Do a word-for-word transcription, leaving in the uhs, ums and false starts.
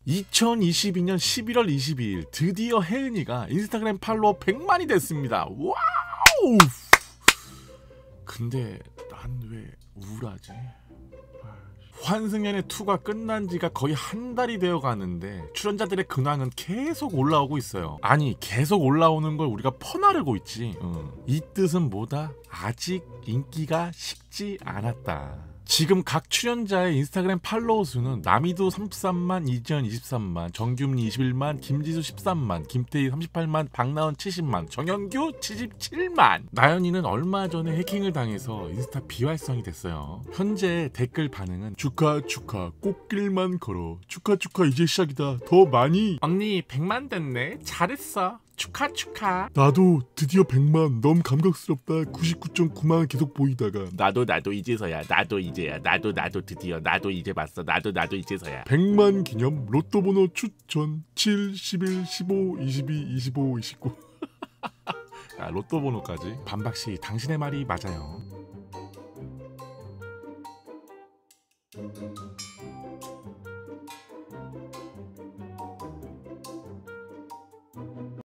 이천이십이 년 십일월 이십이일 드디어 혜은이가 인스타그램 팔로워 백만이 됐습니다. 와우! 근데 난 왜 우울하지? 환승연애 이가 끝난 지가 거의 한 달이 되어 가는데 출연자들의 근황은 계속 올라오고 있어요. 아니 계속 올라오는 걸 우리가 퍼나르고 있지. 응. 이 뜻은 뭐다? 아직 인기가 식지 않았다. 지금 각 출연자의 인스타그램 팔로워 수는 남이도 삼십삼만, 이지연 이십삼만, 정규민이 이십일만, 김지수 십삼만, 김태희 삼십팔만, 박나원 칠십만, 정현규 칠십칠만. 나연이는 얼마 전에 해킹을 당해서 인스타 비활성이 됐어요. 현재 댓글 반응은 축하 축하 꽃길만 걸어 축하 축하 이제 시작이다 더 많이. 언니 백만 됐네 잘했어 축하 축하. 나도 드디어 백만 너무 감격스럽다. 구십구 점 구만 계속 보이다가 나도 나도 이제서야 나도 이제야 나도 나도 드디어 나도 이제 봤어 나도 나도 이제서야. 백만 기념 로또 번호 추천 칠, 십일, 십오, 이십이, 이십오, 이십구. 아, 로또 번호까지. 반박씨 당신의 말이 맞아요.